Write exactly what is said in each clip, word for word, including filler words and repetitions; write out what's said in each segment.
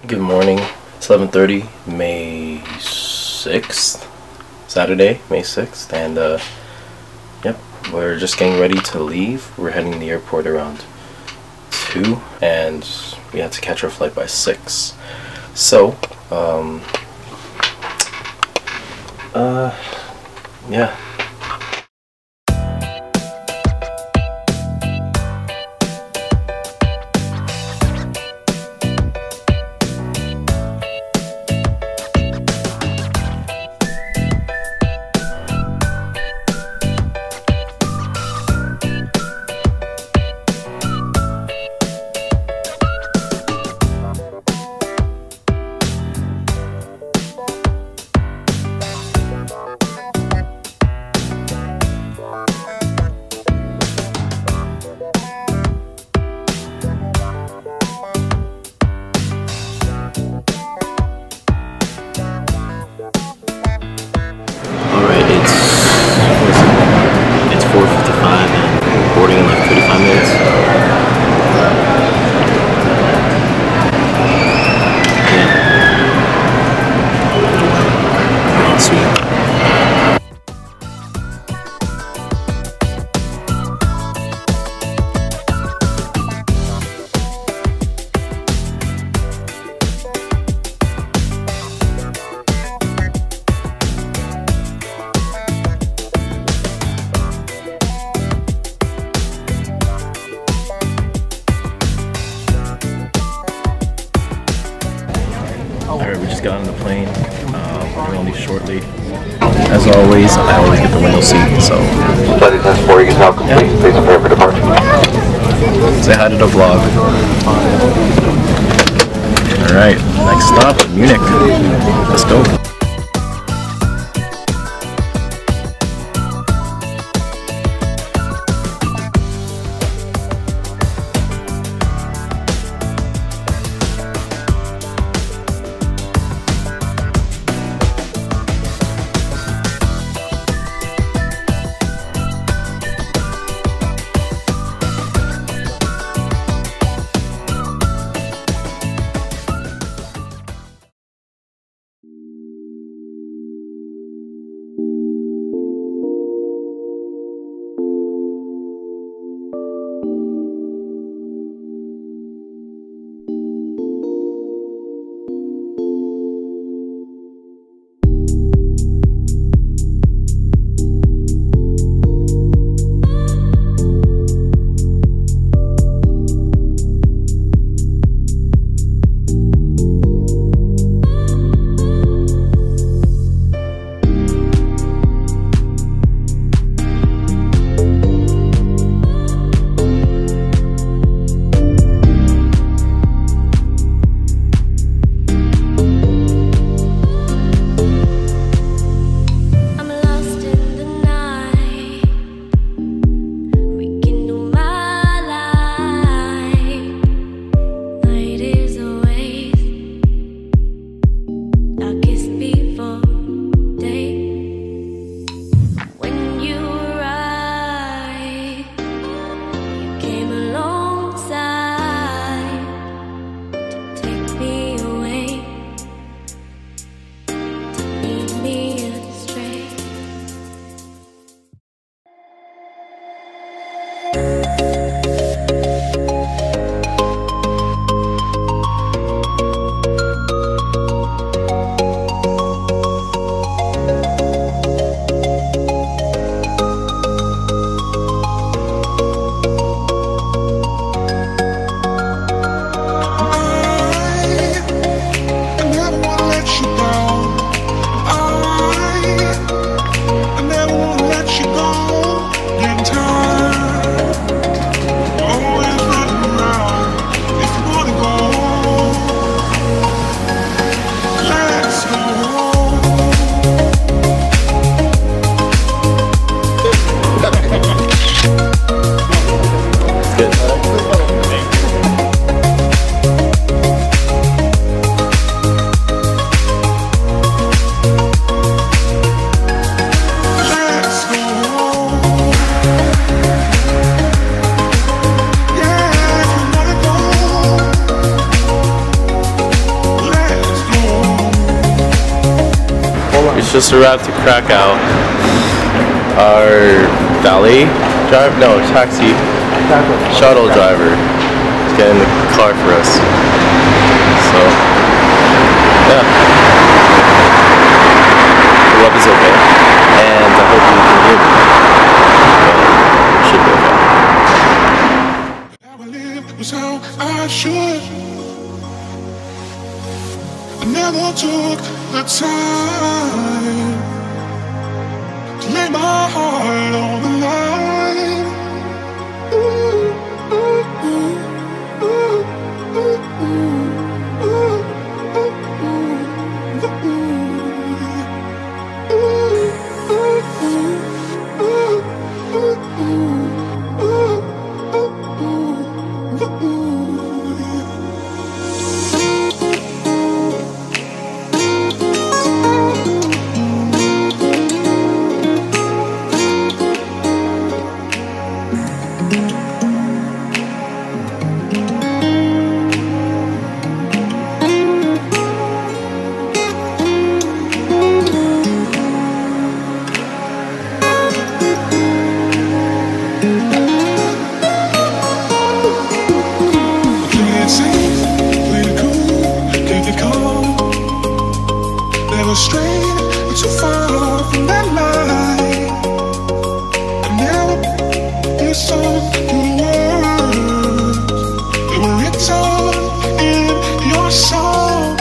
Good morning. It's eleven thirty, May sixth, Saturday, May sixth, and uh, yep, we're just getting ready to leave. We're heading to the airport around two, and we have to catch our flight by six. So, um, uh, yeah. four fifty-five and boarding in like thirty-five minutes. Yeah. Let's see. Alright, we just got on the plane. Uh, we're gonna leave shortly. As always, I always get the window seat, so. Study test four is now complete. Yeah. Please prepare for departure. Say hi to the vlog. Alright, next stop, Munich. Let's go. just arrived to Krakow. Our valet driver, no, taxi, shuttle driver is getting the car for us. So, yeah. The love is okay. And I hope you can hear me. It should be okay. How I lived was how I should. I never took the time to lay my heart on the line. Ooh, ooh, ooh, ooh, ooh, ooh, ooh, ooh, straight, but so far from that line. I never listened to the words that were written in your songs.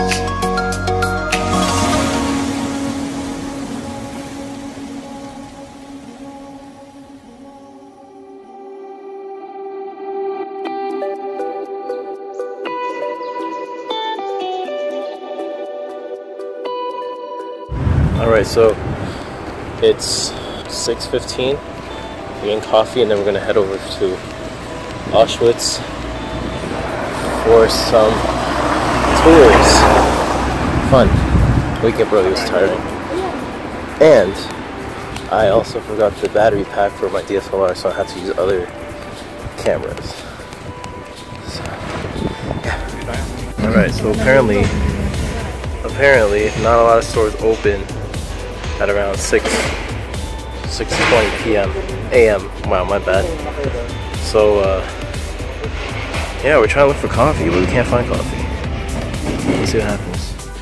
Alright, so it's six fifteen. We're getting coffee and then we're going to head over to Auschwitz for some tours. Fun. Waking up early was tiring. And I also forgot the battery pack for my D S L R, so I had to use other cameras. So, yeah. Alright, so apparently, apparently not a lot of stores open at around six twenty p m A M Wow, my bad. So uh, yeah, we're trying to look for coffee, but we can't find coffee. Let's see what happens.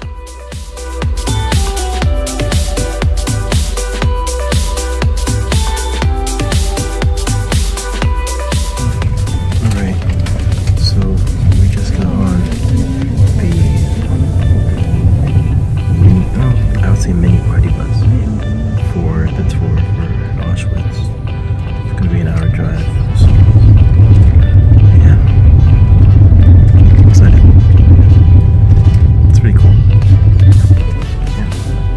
Alright, so we just got on the mini, oh, I would say mini party bus for the tour for Auschwitz. It's gonna be an hour drive. So, yeah. Excited. It's pretty cool. Yeah.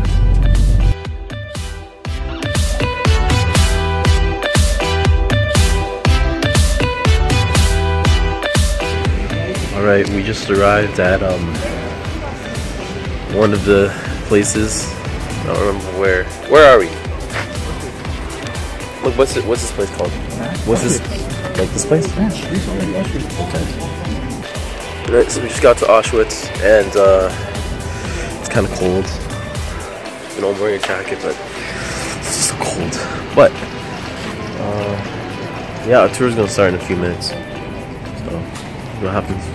Alright, we just arrived at um one of the places. I don't remember where. Where are we? Look, what's it? What's this place called? What's this? Like this place? Okay. Right, so we just got to Auschwitz, and uh, it's kind of cold. You know, I'm wearing a jacket, but it's just cold. But uh, yeah, our tour is gonna start in a few minutes. So, see what happens.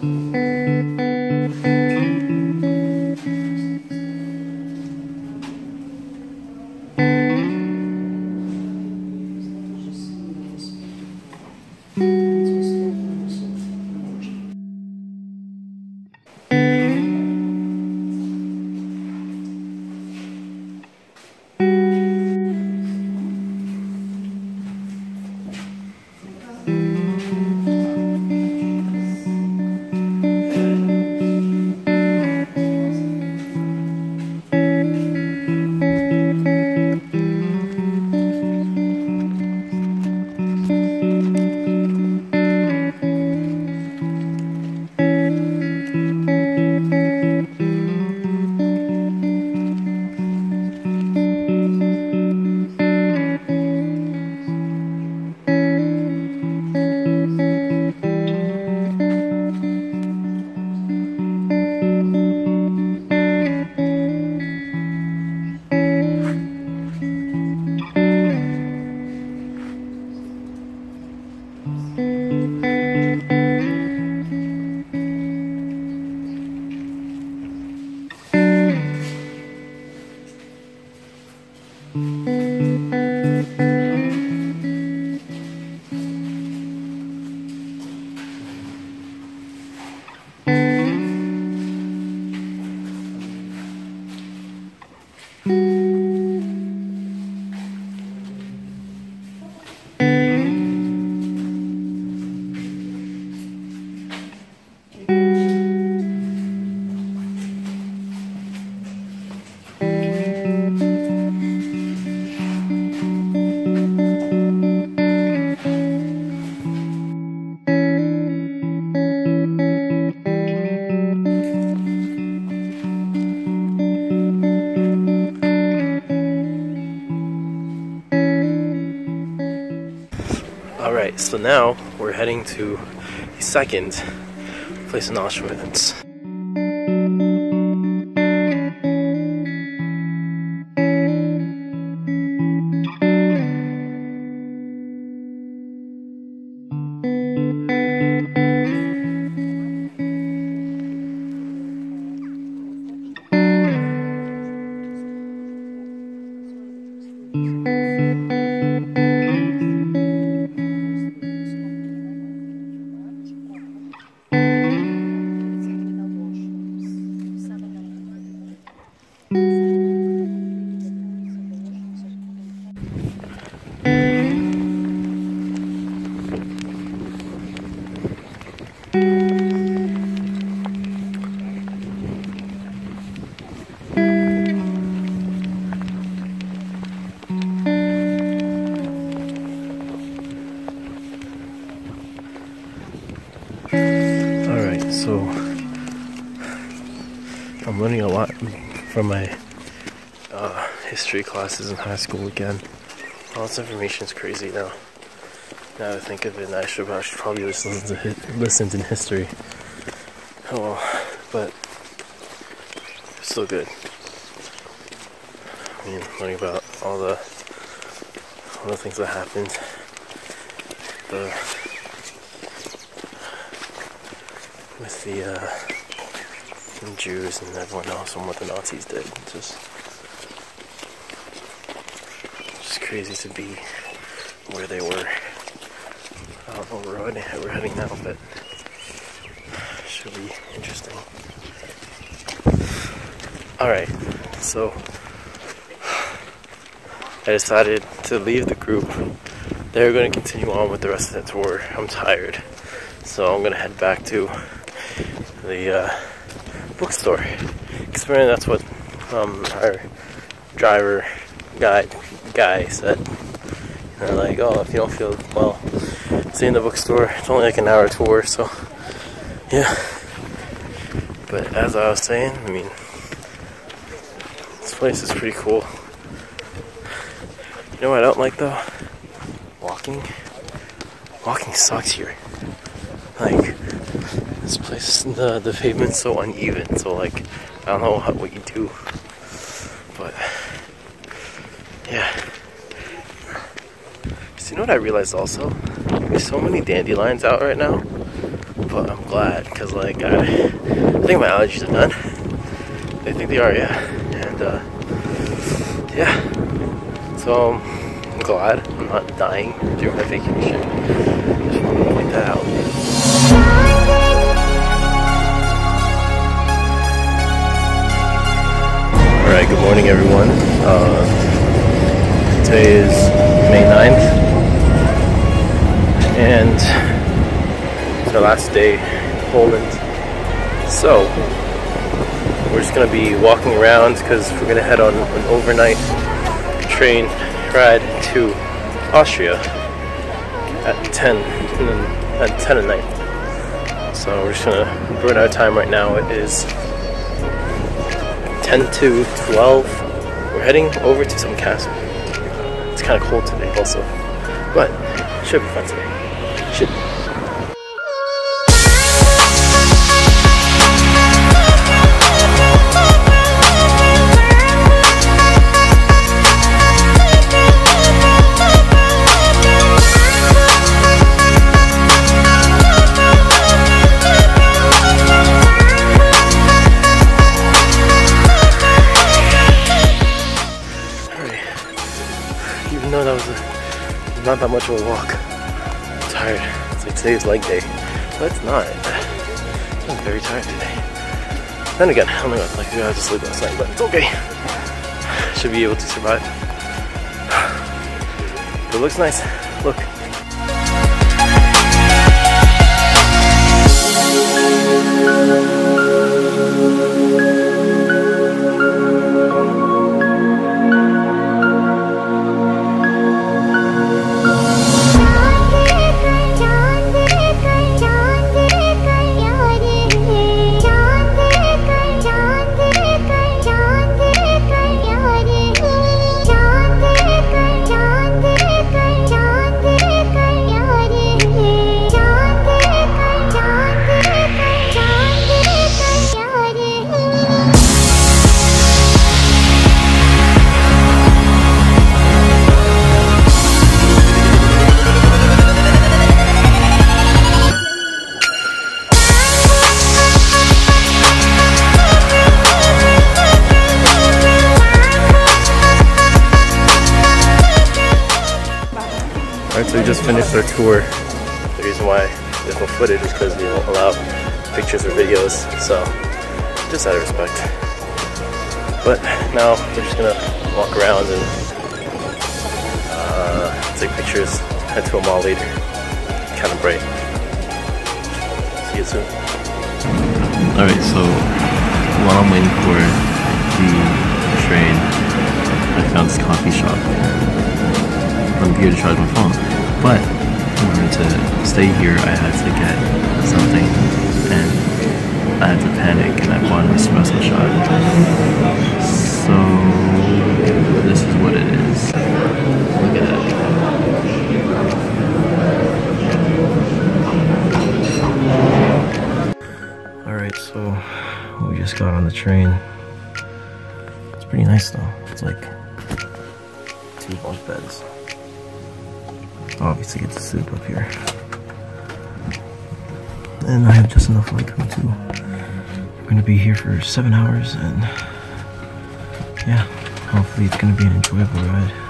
Alright, so now we're heading to the second place in Auschwitz. Alright, so I'm learning a lot from my uh, history classes in high school again. All this information is crazy now. Now that I think of it, I should, I should probably just listen to hit, listened in history. Oh well, but it's still good. I mean, learning about all the all the things that happened. The with the uh, the Jews and everyone else and what the Nazis did. It's just, just crazy to be where they were. I don't know where we're heading, we're heading now, but it should be interesting. Alright, so I decided to leave the group. They're going to continue on with the rest of the tour. I'm tired, so I'm going to head back to the uh, bookstore. Because apparently that's what um, our driver guide guy said. And they're like, oh, if you don't feel well, stay in the bookstore. It's only like an hour tour, so yeah. But as I was saying, I mean, this place is pretty cool. You know what I don't like though? Walking. Walking sucks here. Like, this place, the the pavement's so uneven. So like, I don't know what, what you do, but yeah. So you know what I realized also? There's so many dandelions out right now, but I'm glad glad because, like, I, I think my allergies are done. They think they are, yeah. And, uh, yeah. So, I'm glad I'm not dying during my vacation. Just want to point that out. Alright, good morning, everyone. Uh, today is May ninth. And it's our last day in Poland. So, we're just going to be walking around because we're going to head on an overnight train ride to Austria at ten, and then at ten at night. So we're just going to burn our time right now. It is ten to twelve. We're heading over to some castle. It's kind of cold today also, but it should be fun today. Should be. Even though that was a, not that much of a walk. I'm tired. It's like today's leg day. But it's not. I'm very tired today. Then again, oh my god, like I have to sleep last night, but it's okay. Should be able to survive. But it looks nice. Look. Alright, so we just finished our tour. The reason why there's no footage is because they won't allow pictures or videos, so just out of respect. But now we're just gonna walk around and uh, take pictures, head to a mall later. Kind of bright. See you soon. Alright, so while I'm waiting for the train, I found this coffee shop. I'm here to charge my phone, but in order to stay here I had to get something, and I had to panic and I bought an espresso shot. So this is what it is. Look at that. Alright, so we just got on the train. It's pretty nice though. It's like two bunk beds. Obviously get the soup up here. And I have just enough like them too. We're gonna be here for seven hours and yeah, hopefully it's gonna be an enjoyable ride.